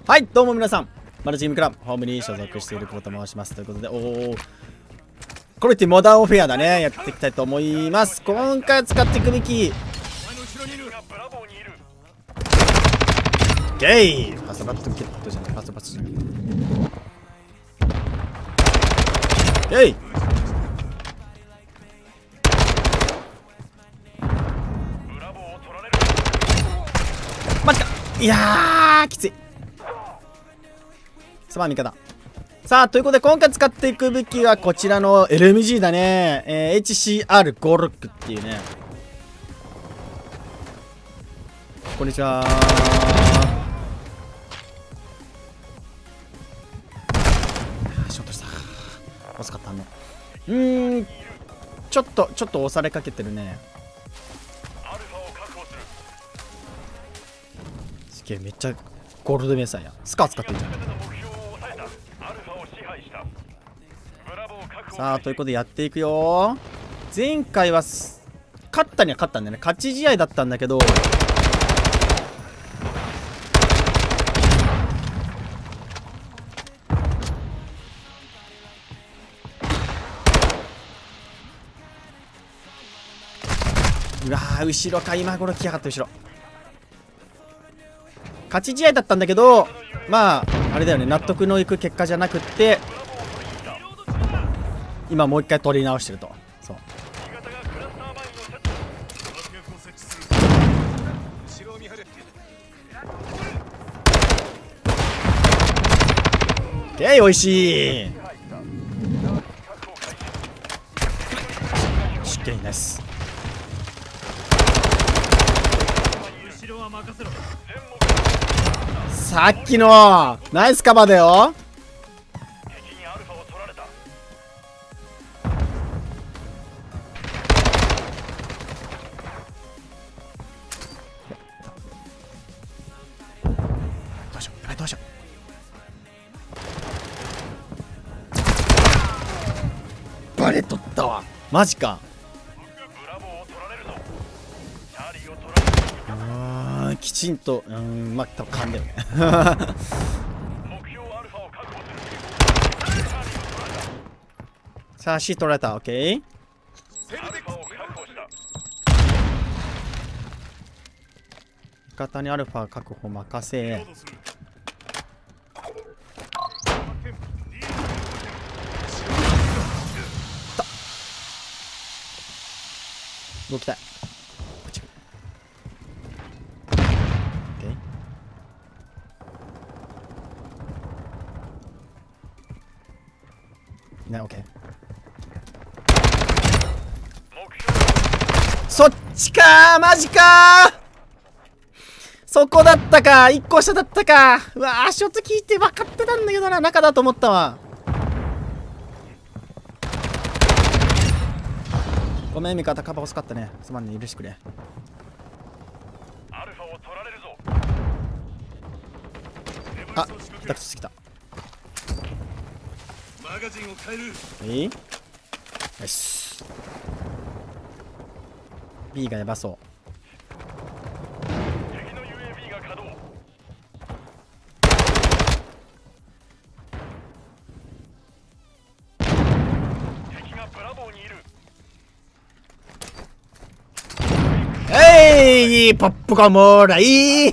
はい、どうも皆さん、マルチームクラブホームに所属している久保と申します。ということで、コレティモダンオフェアだね、やっていきたいと思います。今回使っていくべきゲイファストバットゲットじゃない、ファストバットじゃないゲイマジか。いやーきつい。すまん味方。さあということで今回使っていく武器はこちらの LMG だね、HCR56 っていうね。こんにちはー。ショットした。遅かったね。ちょっと押されかけてるね。すげえ、めっちゃゴールドメーサーや。スカー使ってるじゃん。さあということでやっていくよ。前回は勝ったには勝ったんだよね。勝ち試合だったんだけど、うわー後ろか。今頃来やがった。後ろ勝ち試合だったんだけど、まああれだよね、納得のいく結果じゃなくって、今もう一回取り直してると。そう、おいしい。しっけいです。さっきのナイスカバーだよ。どうしよう。バレとったわ。マジか。きちんとまあ多分勘だよねさあ C 取られた。 OK。 味方にアルファ確保任せ。動きたい。ね、オッケー。そっちかー、マジかー。そこだったか。1個下だったか。うわー、ショット聞いて分かってたんだけどな、中だと思ったわ。ごめん味方、カバー欲しかったね。すまんね、許してくれ。あ、ダクトしてきた。いい？よし。 B がやばそう。ポップコーンもらい。い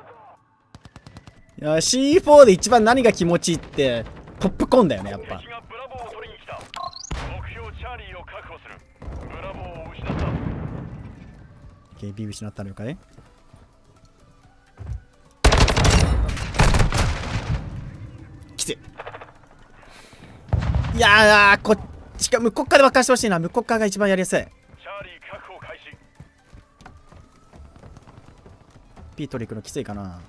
や C4 で一番何が気持ちいいってポップコーンだよね、やっぱ。B 失ったのかい。来て。いやー、こっちか、向こう側で沸かしてほしいな。向こう側が一番やりやすい。P 取り行くのきついかな。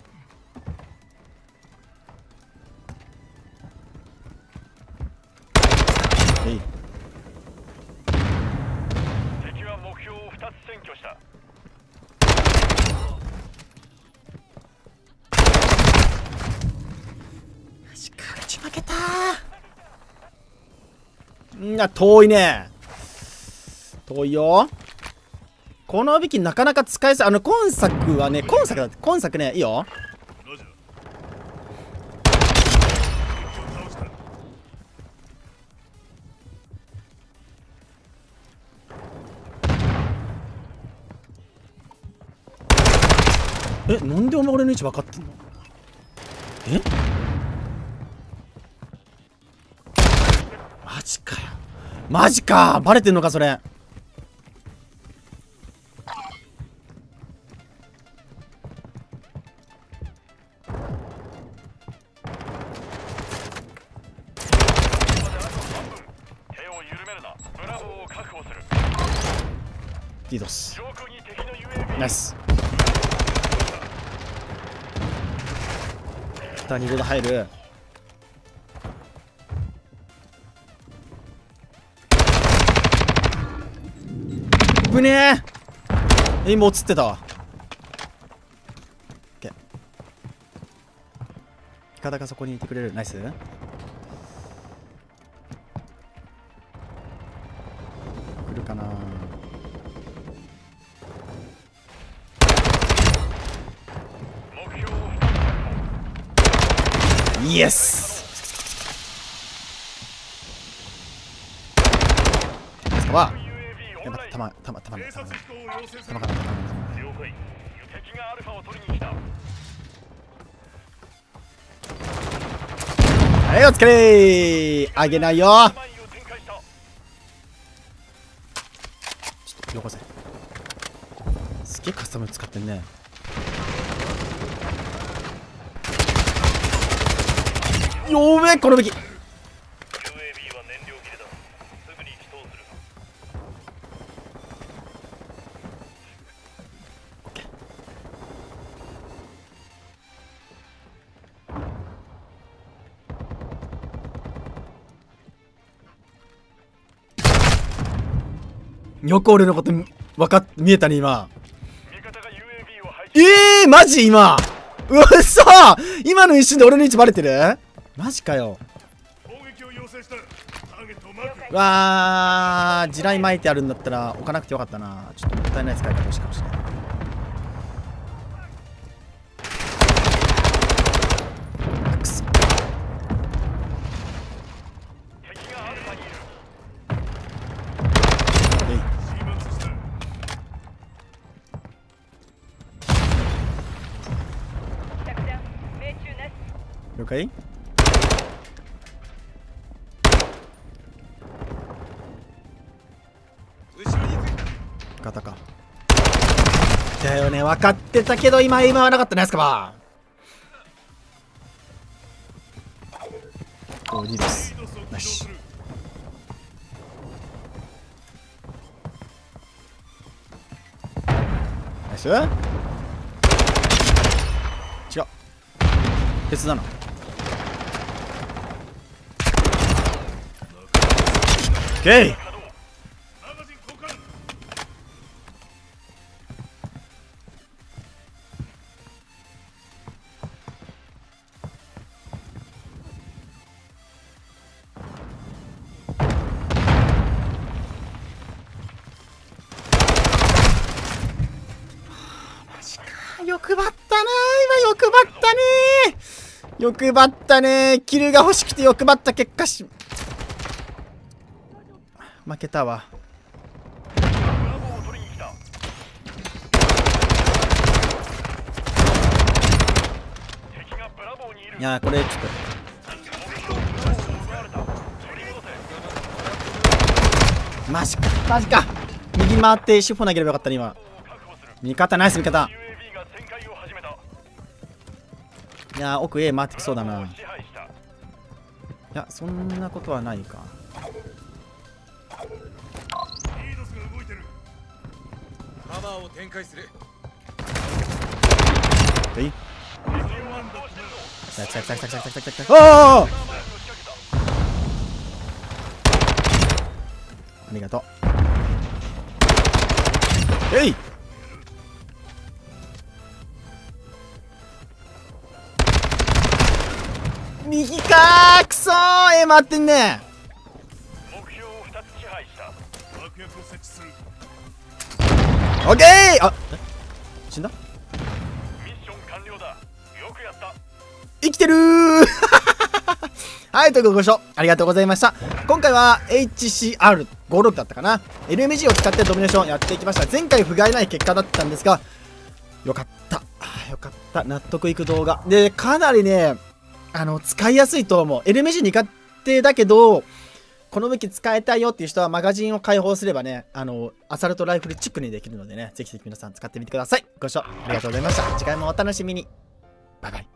えい。敵は目標を2つ占拠した。マジか、勝ち負けたー。遠いね。遠いよ。この武器なかなか使えそう。今作はね、今作ね、いいよ。 え、なんでお前俺の位置分かってんの？え、マジかよ。マジか、バレてんのかそれ。リードスナイス。2人で入る。ぶねえ、今映ってたわ。オッケー。イカダがそこにいてくれる。ナイス。来るかな。イエス。はやっぱ弾かな。はい、お疲れー。あげないよ。ちょっとよこせ。すげえカスタム使ってんね。よべえ、この武器。よく俺のこと見えたね今。マジ今。うそ、今の一瞬で俺の位置バレてる。マジかよ。うわー、地雷巻いてあるんだったら置かなくてよかったな。ちょっともったいない使い方をしたかもしれない。くそ。了解。方かだよね、分かってたけど今はなかったね。スカバー。お、いいです。ナイス。ナイス。違う、別だな。オッケー。欲張ったなー、今欲張ったねー。欲張ったねー。キルが欲しくて欲張った結果負けたわ。いやー、これちょっとマジか。右に回ってシフォ投げればよかったね今。味方ナイス味方。いやー、奥 A 回ってきそうだな。いや、そんなことはないか。カバーを展開する。はい。来た。おお。ありがとう。えい。右かー、くそー。待ってんね。オッケー。あ、死んだ。生きてるーはい、ということでご視聴ありがとうございました。今回は HCR56 だったかな、 LMG を使ってドミネーションやっていきました。前回不甲斐ない結果だったんですが、 よかった。よかった。納得いく動画。で、かなりね、使いやすいと思う。エルメジ苦手だけど、この武器使いたいよっていう人はマガジンを開放すればね、アサルトライフルチックにできるのでね、ぜひぜひ皆さん使ってみてください。ご視聴ありがとうございました。次回もお楽しみに。バイバイ。